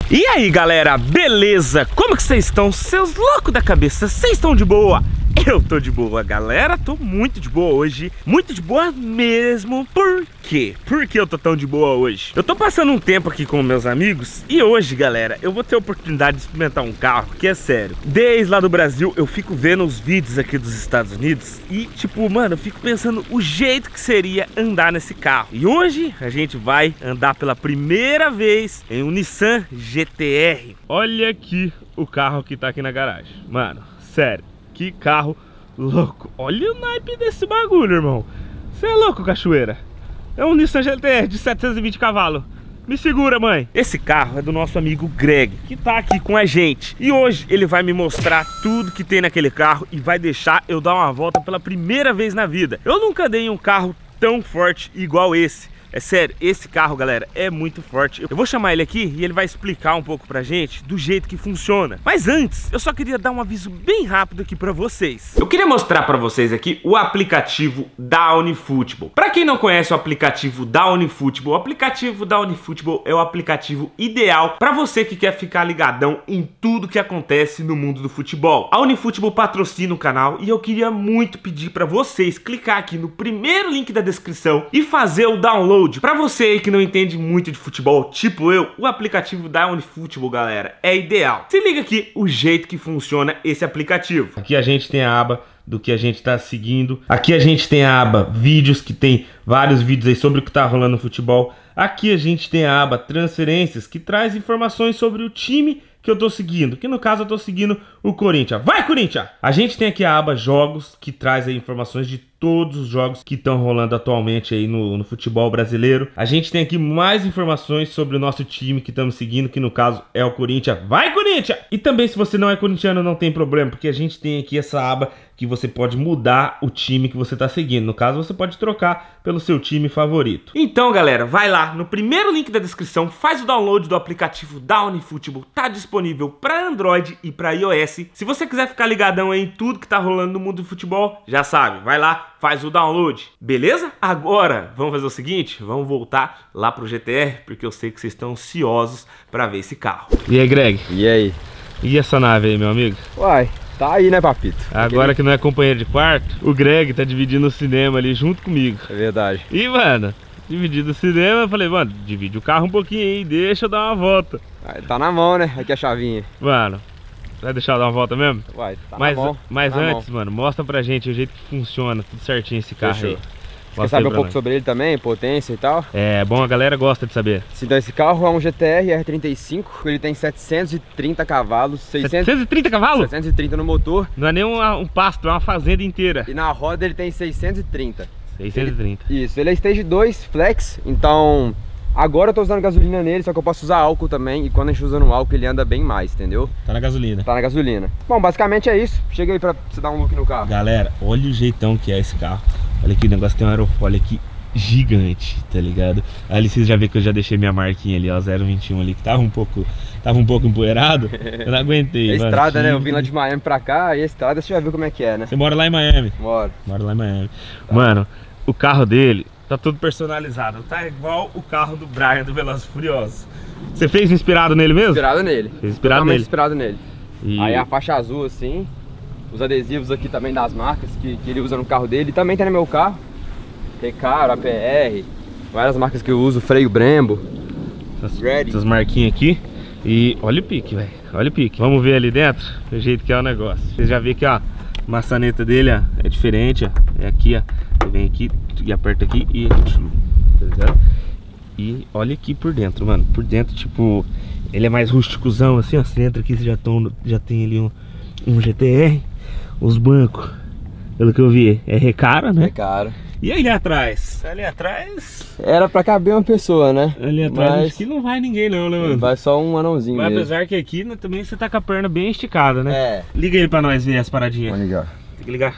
E aí galera, beleza? Como que vocês estão? Seus loucos da cabeça, vocês estão de boa? Eu tô de boa, galera, tô muito de boa hoje. Muito de boa mesmo. Por quê? Por que eu tô tão de boa hoje? Eu tô passando um tempo aqui com meus amigos e hoje, galera, eu vou ter a oportunidade de experimentar um carro que é sério. Desde lá do Brasil eu fico vendo os vídeos aqui dos Estados Unidos e tipo, mano, eu fico pensando o jeito que seria andar nesse carro. E hoje a gente vai andar pela primeira vez em um Nissan GT-R. Olha aqui o carro que tá aqui na garagem. Mano, sério. Que carro louco. Olha o naipe desse bagulho, irmão. Você é louco, cachoeira. É um Nissan GT-R de 720 cavalos. Me segura, mãe. Esse carro é do nosso amigo Greg, que tá aqui com a gente. E hoje ele vai me mostrar tudo que tem naquele carro e vai deixar eu dar uma volta pela primeira vez na vida. Eu nunca dei em um carro tão forte igual esse. É sério, esse carro, galera, é muito forte. Eu vou chamar ele aqui e ele vai explicar um pouco pra gente do jeito que funciona. Mas antes, eu só queria dar um aviso bem rápido aqui pra vocês. Eu queria mostrar pra vocês aqui o aplicativo da OneFootball. Pra quem não conhece o aplicativo da OneFootball, o aplicativo da OneFootball é o aplicativo ideal pra você que quer ficar ligadão em tudo que acontece no mundo do futebol. A OneFootball patrocina o canal e eu queria muito pedir pra vocês clicar aqui no primeiro link da descrição e fazer o download. Pra você aí que não entende muito de futebol, tipo eu, o aplicativo da OneFootball, galera, é ideal. Se liga aqui o jeito que funciona esse aplicativo. Aqui a gente tem a aba do que a gente tá seguindo. Aqui a gente tem a aba vídeos, que tem vários vídeos aí sobre o que tá rolando no futebol. Aqui a gente tem a aba transferências, que traz informações sobre o time que eu tô seguindo, que no caso eu tô seguindo o Corinthians. Vai, Corinthians! A gente tem aqui a aba jogos, que traz aí informações de todos os jogos que estão rolando atualmente aí no futebol brasileiro. A gente tem aqui mais informações sobre o nosso time que estamos seguindo, que no caso é o Corinthians. Vai, Corinthians! E também, se você não é corintiano, não tem problema, porque a gente tem aqui essa aba que você pode mudar o time que você está seguindo. No caso, você pode trocar pelo seu time favorito. Então, galera, vai lá no primeiro link da descrição, faz o download do aplicativo da OneFootball. Tá disponível para Android e para iOS. Se você quiser ficar ligadão aí em tudo que tá rolando no mundo do futebol, já sabe, vai lá, faz o download, beleza? Agora, vamos fazer o seguinte, vamos voltar lá pro GT-R, porque eu sei que vocês estão ansiosos para ver esse carro. E aí, Greg? E aí? E essa nave aí, meu amigo? Uai, tá aí, né, papito? Agora que não é companheiro de quarto, o Greg tá dividindo o cinema ali junto comigo. É verdade. E, mano, dividindo o cinema, eu falei, mano, divide o carro um pouquinho aí, deixa eu dar uma volta. Tá na mão, né? Aqui a chavinha. Mano, vai deixar eu dar uma volta mesmo? Vai, tá na mão. Mas tá antes, mano, mostra pra gente o jeito que funciona, tudo certinho esse carro. Fechou. Aí. Você quer saber um pouco sobre ele também, potência e tal? É, bom, a galera gosta de saber. Então esse carro é um GT-R R35, ele tem 730 cavalos, 730 cavalos? 730 no motor. Não é nem um pasto, é uma fazenda inteira. E na roda ele tem 630. 630. Isso, ele é Stage 2 Flex, então agora eu tô usando gasolina nele, só que eu posso usar álcool também. E quando a gente usa no álcool ele anda bem mais, entendeu? Tá na gasolina. Tá na gasolina. Bom, basicamente é isso. Chega aí pra você dar um look no carro. Galera, olha o jeitão que é esse carro. Olha aqui, o negócio tem um aerofólio aqui gigante, tá ligado? Ali vocês já vê que eu já deixei minha marquinha ali, ó, 021 ali, que tava um pouco empoeirado. Eu não aguentei. É estrada, né? Eu vim lá de Miami pra cá e a estrada você já viu como é que é, né? Você mora lá em Miami? Moro. Mora lá em Miami. Tá. Mano, o carro dele tá tudo personalizado. Tá igual o carro do Brian do Velozes e Furiosos. Você fez inspirado nele mesmo? Inspirado nele. Fez inspirado nele? Inspirado nele. E... aí a faixa azul assim, os adesivos aqui também das marcas que ele usa no carro dele. E também tem no meu carro. Recaro, APR, várias marcas que eu uso, freio Brembo. Essas marquinhas aqui. E olha o pique, velho. Olha o pique. Vamos ver ali dentro o jeito que é o negócio. Vocês já viram que ó, a maçaneta dele ó, é diferente, ó. É aqui, ó. Você vem aqui e aperta aqui e tá ligado? E olha aqui por dentro, mano. Por dentro, tipo, ele é mais rústicozão assim, ó. Você entra aqui, você já tem ali um GT-R. Os bancos, pelo que eu vi, é recaro, né? Recaro. E ali atrás? Ali atrás... era pra caber uma pessoa, né? Ali atrás mas... acho que não vai ninguém não, né, mano? Vai só um anãozinho. Mas mesmo. apesar que aqui né, também você tá com a perna bem esticada, né? É. Liga ele pra nós ver as paradinhas. Vamos ligar. Tem que ligar.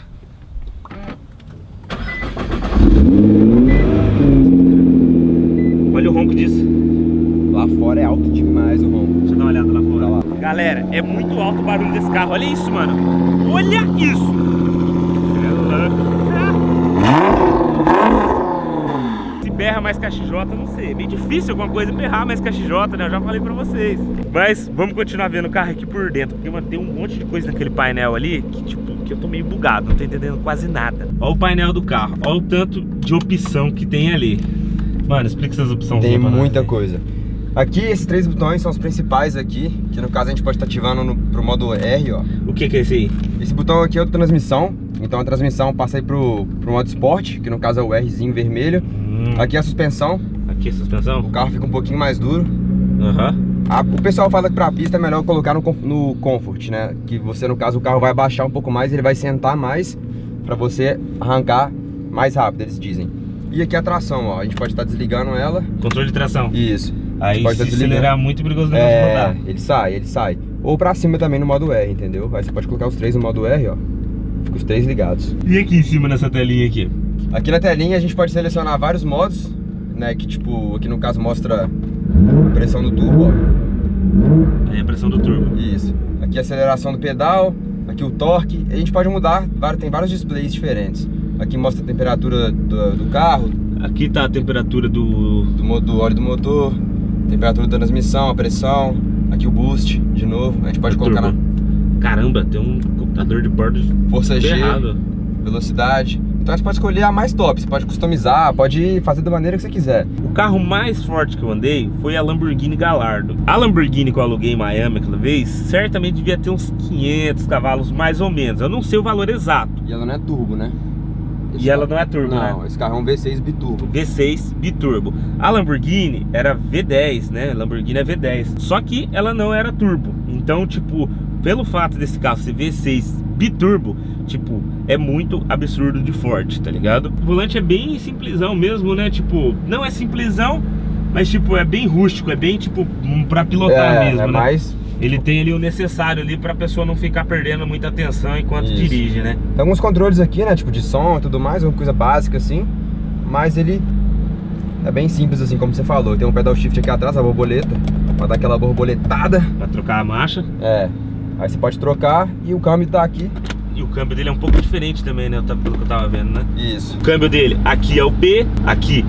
Olha o ronco disso. Lá fora é alto demais o ronco. Deixa eu dar uma olhada lá fora. Lá. Galera, é muito alto o barulho desse carro. Olha isso, mano. Olha isso. berra mais que a XJ, não sei. É bem difícil alguma coisa berrar mais que a XJ, né? Eu já falei pra vocês. Mas vamos continuar vendo o carro aqui por dentro, porque, mano, tem um monte de coisa naquele painel ali que, tipo, que eu tô meio bugado, não tô entendendo quase nada. Olha o painel do carro, olha o tanto de opção que tem ali. Mano, explica essas opções. Tem muita coisa. Aqui, esses 3 botões são os principais aqui, que no caso a gente pode estar ativando pro modo R, ó. O que é esse aí? Esse botão aqui é o de transmissão, então a transmissão passa aí pro modo Sport, que no caso é o Rzinho vermelho. Aqui é a suspensão. Aqui é a suspensão? O carro fica um pouquinho mais duro. Uhum. O pessoal fala que pra pista é melhor colocar no Comfort, né? Que você, no caso, o carro vai abaixar um pouco mais, ele vai sentar mais pra você arrancar mais rápido, eles dizem. E aqui a tração, ó, a gente pode estar desligando ela. Controle de tração. Isso. Aí se acelerar muito, perigoso não rodar. Ele sai. Ou pra cima também no modo R, entendeu? Aí você pode colocar os 3 no modo R, ó. Fica os 3 ligados. E aqui em cima nessa telinha aqui? Aqui na telinha a gente pode selecionar vários modos, né? Que tipo, aqui no caso mostra a pressão do turbo, ó. Aí a pressão do turbo. Isso. Aqui a aceleração do pedal, aqui o torque. A gente pode mudar, tem vários displays diferentes. Aqui mostra a temperatura do carro. Aqui tá a temperatura do óleo do motor, temperatura da transmissão, a pressão. Aqui o boost, de novo. A gente pode colocar turbo. Caramba, tem um computador de bordo força G, ferrado. Velocidade. Então você pode escolher a mais top, você pode customizar, pode fazer da maneira que você quiser. O carro mais forte que eu andei foi a Lamborghini Gallardo. A Lamborghini que eu aluguei em Miami aquela vez, certamente devia ter uns 500 cavalos mais ou menos. Eu não sei o valor exato. E ela não é turbo, né? Ela não é turbo, né? Não, esse carro é um V6 biturbo. V6 biturbo. A Lamborghini era V10, né? Lamborghini é V10. Só que ela não era turbo. Então, tipo, pelo fato desse carro ser V6 biturbo, tipo, é muito absurdo de forte, tá ligado? O volante é bem simplesão mesmo, né? Tipo, não é simplesão, mas tipo, é bem rústico, é bem tipo, pra pilotar mesmo, né? Mais... Ele tem ali o necessário ali pra pessoa não ficar perdendo muita atenção enquanto dirige, né? Tem alguns controles aqui, né? Tipo de som e tudo mais, uma coisa básica assim. Mas ele é bem simples assim, como você falou. Tem um pedal shift aqui atrás, a borboleta, pra dar aquela borboletada. Pra trocar a marcha. Aí você pode trocar e o câmbio tá aqui. E o câmbio dele é um pouco diferente também, né? Pelo que eu tava vendo, né? Isso. O câmbio dele, aqui é o P, aqui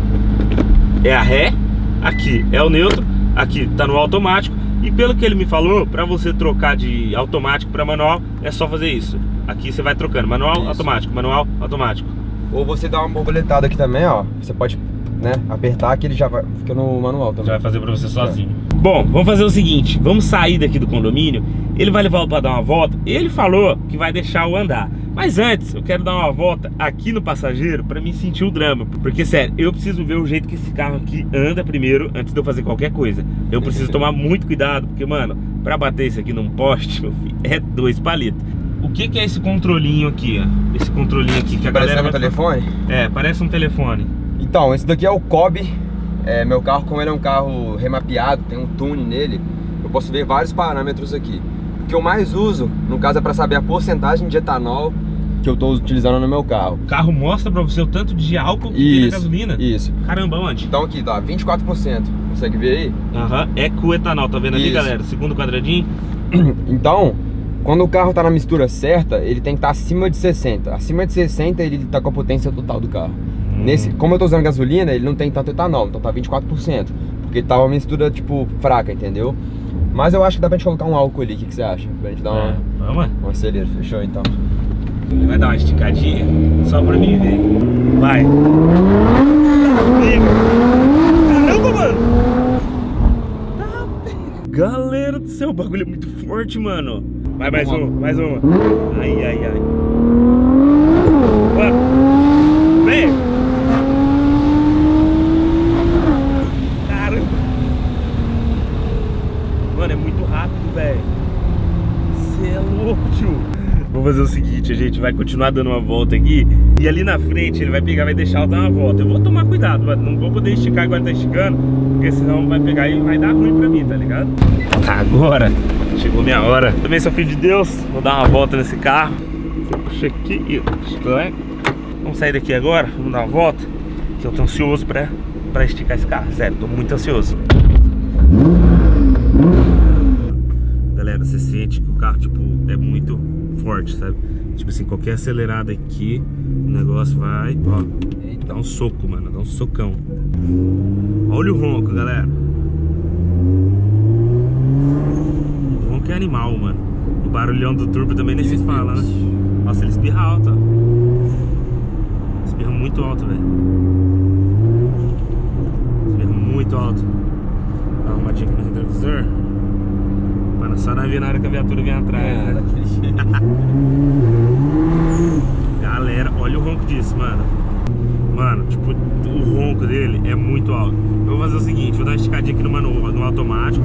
é a ré, aqui é o neutro, aqui tá no automático. E pelo que ele me falou, pra você trocar de automático pra manual, é só fazer isso. Aqui você vai trocando, manual, automático, manual, automático. Ou você dá uma borboletada aqui também, ó. Você pode, né, apertar que ele já vai, fica no manual também. Já vai fazer pra você sozinho. Bom, vamos fazer o seguinte, vamos sair daqui do condomínio. Ele vai levar pra dar uma volta. Ele falou que vai deixar eu andar. Mas antes, eu quero dar uma volta aqui no passageiro pra me sentir o drama. Porque, sério, eu preciso ver o jeito que esse carro aqui anda primeiro, antes de eu fazer qualquer coisa. Eu preciso tomar muito cuidado, porque, mano, pra bater isso aqui num poste, meu filho, é 2 palitos. O que é esse controlinho aqui, ó? Esse controlinho aqui que a galera... Parece um telefone? É, parece um telefone. Então, esse daqui é o COB. Meu carro, como ele é um carro remapeado, tem um tune nele, eu posso ver vários parâmetros aqui. O que eu mais uso, no caso, é para saber a porcentagem de etanol que eu estou utilizando no meu carro. O carro mostra para você o tanto de álcool que tem na gasolina? Isso. Caramba, onde? Então aqui, tá, 24%. Consegue ver aí? É com etanol, tá vendo ali, galera? Segundo quadradinho. Então, quando o carro tá na mistura certa, ele tem que estar acima de 60. Acima de 60, ele tá com a potência total do carro. Como eu tô usando gasolina, ele não tem tanto etanol, então tá 24%. Porque tá uma mistura, tipo, fraca, entendeu? Mas eu acho que dá pra gente colocar um álcool ali, o que você acha? Pra gente dar uma acelera, fechou então? Ele vai dar uma esticadinha, só pra mim ver. Vai! Caramba, mano! Galera do céu, o bagulho é muito forte, mano. Vai, mais uma. Ai. Mano, vem! Caramba! Mano, é muito rápido, velho. Você é louco, tio. Vamos fazer o seguinte, a gente vai continuar dando uma volta aqui. E ali na frente ele vai pegar, vai deixar eu dar uma volta. Eu vou tomar cuidado, mas não vou poder esticar igual ele tá esticando, porque senão vai pegar e vai dar ruim pra mim, tá ligado? Agora chegou minha hora. Também sou filho de Deus, vou dar uma volta nesse carro. Puxa aqui, vamos sair daqui agora, vamos dar uma volta, que eu tô ansioso pra esticar esse carro. Sério, tô muito ansioso. Galera, você sente que o carro, tipo, é muito forte, sabe? Tipo assim, qualquer acelerada aqui, o negócio vai, ó, dá um soco, mano, dá um socão. Olha o ronco, galera. O ronco é animal, mano. O barulhão do turbo também nem se fala, né? Nossa, ele espirra alto, ó. Espirra muito alto, velho. Espirra muito alto. Dá uma arrumadinha aqui no retrovisor. Mano, só não ver na hora que a viatura vem atrás, né? Galera, olha o ronco disso, mano. Mano, tipo, o ronco dele é muito alto. Eu vou fazer o seguinte, vou dar uma esticadinha aqui no automático.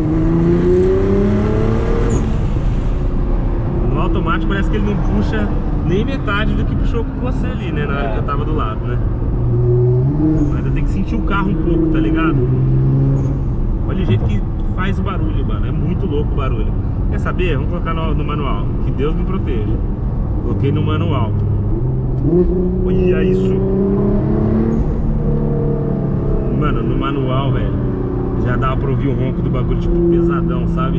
No automático parece que ele não puxa nem metade do que puxou com você ali, né? Na hora que eu tava do lado, né? Mas ainda tem que sentir o carro um pouco, tá ligado? Olha o jeito que faz o barulho, mano. É muito louco o barulho. Quer saber? Vamos colocar no manual. Que Deus me proteja. Coloquei no manual. Olha isso. Mano, no manual, velho, já dava pra ouvir o ronco do bagulho, tipo, pesadão, sabe?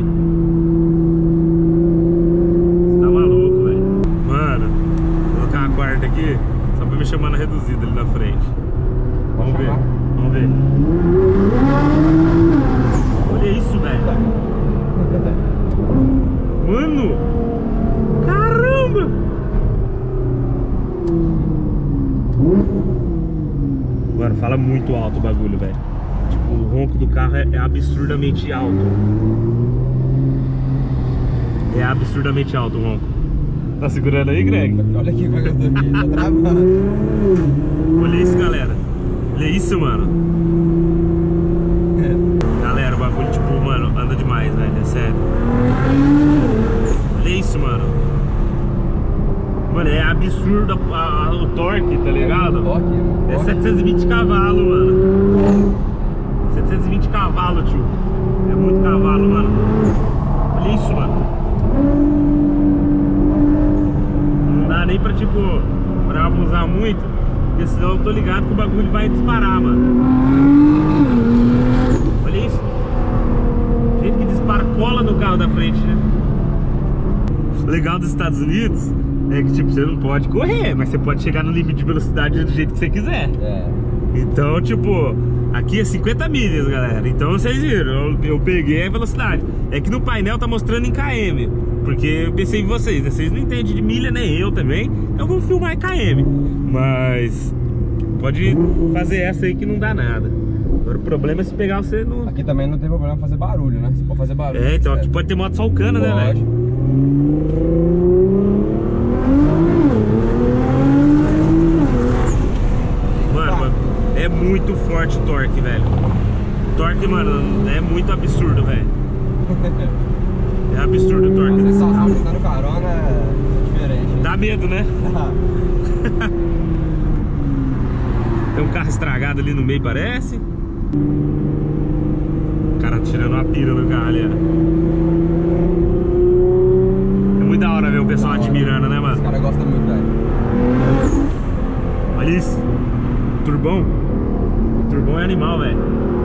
Você tá maluco, velho. Mano, vou colocar uma quarta aqui, só pra me chamar na reduzida ali na frente. Vamos ver, vamos ver. Olha isso, velho. Mano, caramba. Mano, fala muito alto o bagulho, velho. Tipo, o ronco do carro é absurdamente alto. É absurdamente alto o ronco. Tá segurando aí, Greg? Olha aqui como eu tô aqui, tá travando. Olha isso, galera. Olha isso, mano. Galera, o bagulho, tipo, mano, anda demais, velho. É sério. Olha isso, mano. Mano, é absurdo o torque, tá ligado? É 720 cavalos, mano. 720 cavalos, tio. É muito cavalo, mano. Olha isso, mano. Não dá nem pra, tipo, pra abusar muito, porque senão eu tô ligado que o bagulho vai disparar, mano. Olha isso. O jeito que dispara, cola no carro da frente, né? O legal dos Estados Unidos é que, tipo, você não pode correr, mas você pode chegar no limite de velocidade do jeito que você quiser. Então, tipo, aqui é 50 milhas, galera. Então vocês viram, eu peguei a velocidade. É que no painel tá mostrando em km, porque eu pensei em vocês, né? Vocês não entendem de milha, nem eu também. Eu vou filmar em km. Mas pode fazer essa aí que não dá nada. Agora o problema é se pegar você no... Aqui também não tem problema fazer barulho, né? Você pode fazer barulho. É, então aqui pode ter moto solcando, né, velho? Mano, é muito forte o torque, velho. O torque, mano, é muito absurdo, velho. É absurdo o torque. A sensação de estar no carona é diferente. Dá medo, né? Tem um carro estragado ali no meio, parece. O cara tirando uma pira no carro ali, ó. É muito da hora ver o pessoal admirando, né, mano? Os caras gostam muito, velho. Olha isso. O turbão. O turbão é animal, velho.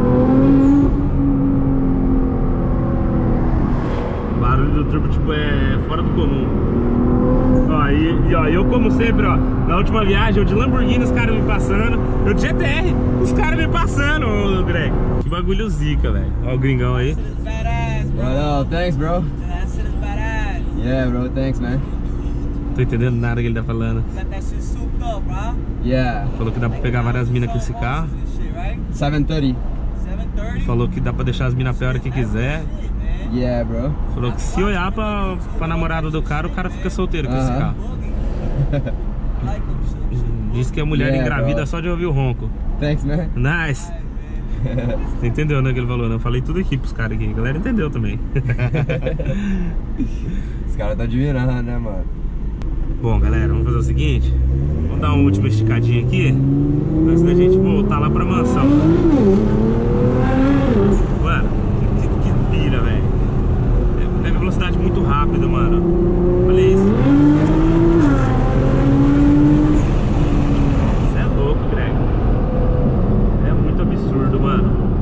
O barulho do turbo, tipo, é fora do comum. Ó, e ó, eu como sempre, ó, na última viagem, eu de Lamborghini, os caras me passando. Eu de GTR, os caras me passando, ô Greg. Que bagulho zica, velho. Ó o gringão aí. Well, thanks, bro. Yeah, bro, thanks, man. Tô entendendo nada que ele tá falando. Yeah. Falou que dá pra pegar várias minas com esse carro. 730. Falou que dá pra deixar as minas a hora que quiser. Yeah, bro. Falou que se olhar pra namorada do cara, o cara fica solteiro com esse carro. Diz que a mulher engravida bro. Só de ouvir o ronco. Thanks, man. Nice. Você entendeu, né, que ele falou, né? Eu falei tudo aqui pros caras aqui. A galera entendeu também. Os caras tá admirando, né, mano? Bom, galera, vamos fazer o seguinte. Vamos dar uma última esticadinha aqui antes da gente voltar lá pra mansão. Mano, que pira, velho. Pega velocidade muito rápida, mano. Olha isso. Isso é louco, Greg. É muito absurdo, mano.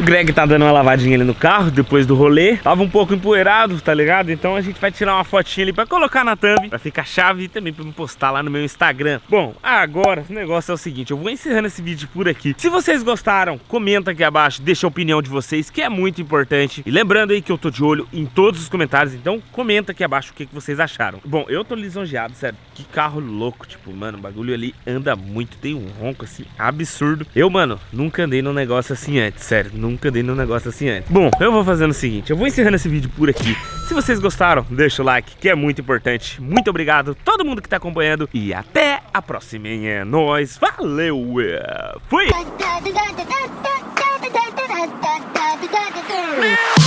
O Greg tá dando uma lavadinha ali no carro depois do rolê. Tava um pouco empoeirado, tá ligado? Então a gente vai tirar uma fotinha ali pra colocar na thumb, pra ficar chave e também pra me postar lá no meu Instagram. Bom, agora o negócio é o seguinte, eu vou encerrando esse vídeo por aqui. Se vocês gostaram, comenta aqui abaixo, deixa a opinião de vocês, que é muito importante. E lembrando aí que eu tô de olho em todos os comentários, então comenta aqui abaixo o que vocês acharam. Bom, eu tô lisonjeado, sério. Que carro louco, tipo, mano, o bagulho ali anda muito, tem um ronco assim, absurdo. Eu, mano, nunca andei num negócio assim antes, sério, nunca andei num negócio assim antes. Bom, eu vou fazendo o seguinte, eu vou encerrando esse vídeo por aqui. Se vocês gostaram, deixa o like, que é muito importante. Muito obrigado a todo mundo que tá acompanhando e até a próxima, hein? É nóis, valeu, fui!